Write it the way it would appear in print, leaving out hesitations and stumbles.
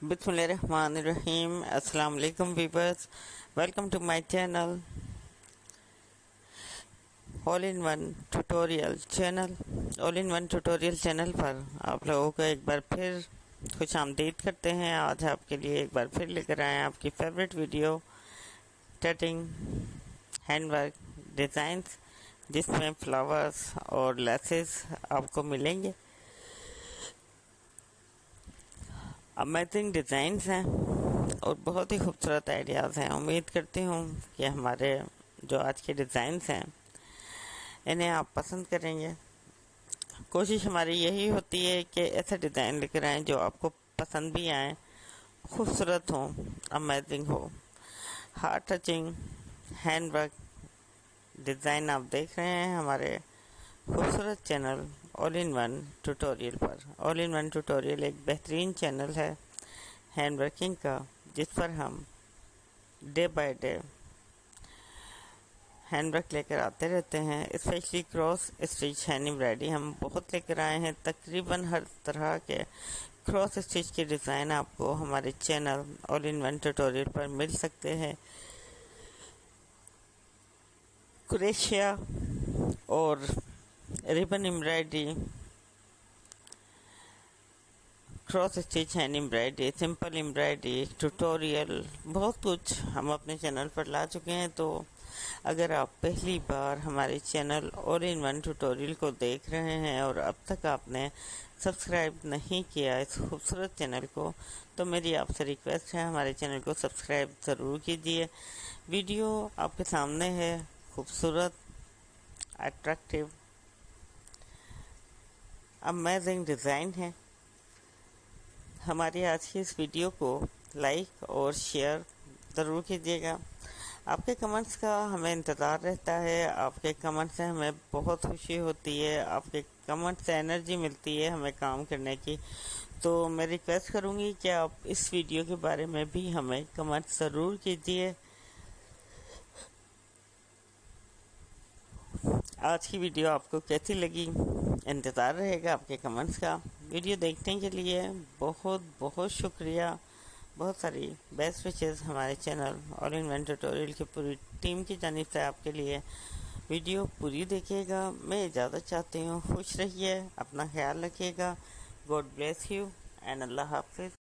Bismillahirrahmanirrahim. Assalamu alaikum viewers. Welcome to my channel, All-in-One Tutorial Channel. All-in-One Tutorial Channel पर आप लोगों को एक बार फिर खुश आमदीद करते हैं। आज आपके लिए एक बार फिर लेकर आए हैं आपकी favourite video tatting handwork designs, जिसमें फ्लावर्स और लेसेस आपको मिलेंगे। अमेजिंग डिज़ाइंस हैं और बहुत ही खूबसूरत आइडियाज़ हैं। उम्मीद करती हूँ कि हमारे जो आज के डिज़ाइंस हैं इन्हें आप पसंद करेंगे। कोशिश हमारी यही होती है कि ऐसे डिज़ाइन लेकर आएँ जो आपको पसंद भी आएँ, खूबसूरत हों, अमेजिंग हो। हार्ट टचिंग हैंडवर्क डिज़ाइन आप देख रहे हैं हमारे खूबसूरत channel all in one tutorial पर। ऑल इन वन ट्यूटोरियल एक बेहतरीन चैनल है हैंड वर्किंग का, जिस पर हम day by day hand work लेकर आते रहते हैं। Specially cross stitch hand embroidery हम बहुत लेकर आए हैं। तकरीबन हर तरह के क्रॉस स्टिच के डिज़ाइन आपको हमारे channel all in one tutorial पर मिल सकते हैं। क्रोशिया और ribbon embroidery, cross stitch hand embroidery, simple embroidery, tutorial, बहुत कुछ हम अपने चैनल पर ला चुके हैं। तो अगर आप पहली बार हमारे channel all in one tutorial को देख रहे हैं और अब तक आपने सब्सक्राइब नहीं किया इस खूबसूरत चैनल को, तो मेरी आपसे रिक्वेस्ट है हमारे चैनल को सब्सक्राइब ज़रूर कीजिए। वीडियो आपके सामने है, खूबसूरत, अट्रैक्टिव, अमेजिंग डिज़ाइन है। हमारी आज की इस वीडियो को लाइक और शेयर ज़रूर कीजिएगा। आपके कमेंट्स का हमें इंतज़ार रहता है। आपके कमेंट्स से हमें बहुत खुशी होती है, आपके कमेंट्स से एनर्जी मिलती है हमें काम करने की। तो मैं रिक्वेस्ट करूँगी कि आप इस वीडियो के बारे में भी हमें कमेंट्स ज़रूर कीजिए। आज की वीडियो आपको कैसी लगी, इंतज़ार रहेगा आपके कमेंट्स का। वीडियो देखने के लिए बहुत बहुत शुक्रिया। बहुत सारी बेस्ट विशेस हमारे channel all in one tutorial की पूरी टीम की जानिब से आपके लिए। वीडियो पूरी देखिएगा। मैं इजाज़त चाहती हूँ। खुश रहिए, अपना ख्याल रखिएगा। गॉड ब्लेस यू एंड अल्लाह हाफिज़।